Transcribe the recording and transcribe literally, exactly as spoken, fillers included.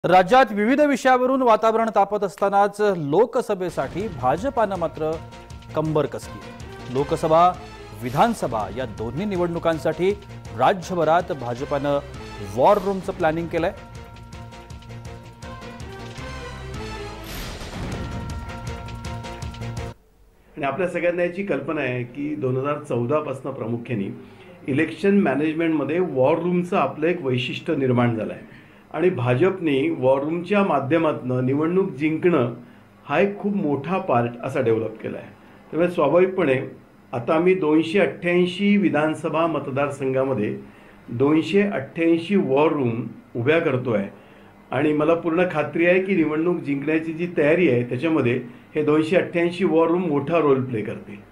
राज्यात विविध विषयावरून वातावरण तापत असतानाच लोकसभेसाठी भाजपानं मात्र कंबर कसली। लोकसभा विधानसभा या दोन्ही निवडणुकांसाठी राज्यभरात भाजपानं वॉर रूमचं प्लॅनिंग केलंय। आणि आपल्या सगळ्यांना याची कल्पना आहे की दोन हजार चौदा पासून प्रामुख्याने इलेक्शन मॅनेजमेंटमध्ये वॉर रूमचं आपलं एक वैशिष्ट्य निर्माण झालं आहे आणि भाजपने वॉर रूमच्या माध्यमातून निवडणूक जिंकणं हा एक खूप मोठा पार्ट असा डेव्हलप केला आहे। त्यामुळे स्वाभाविकपणे आता आम्ही दोनशे अठ्ठ्याऐंशी विधानसभा मतदारसंघामध्ये दोनशे अठ्ठ्याऐंशी वॉर रूम उभ्या करतो आहे आणि मला पूर्ण खात्री आहे की निवडणूक जिंकण्याची जी तयारी आहे त्याच्यामध्ये हे दोनशे अठ्ठ्याऐंशी वॉर रूम मोठा रोल प्ले करतील।